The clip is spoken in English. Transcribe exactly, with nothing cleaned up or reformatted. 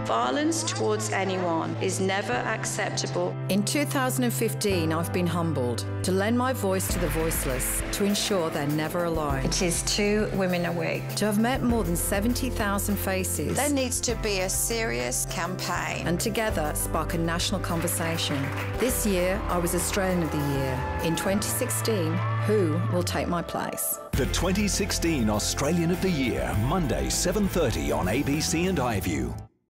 Violence towards anyone is never acceptable. In two thousand fifteen, I've been humbled to lend my voice to the voiceless, to ensure they're never alone. It is two women a week. To have met more than seventy thousand faces. There needs to be a serious campaign. And together spark a national conversation. This year, I was Australian of the Year. In twenty sixteen, who will take my place? The twenty sixteen Australian of the Year, Monday, seven thirty on A B C and iView.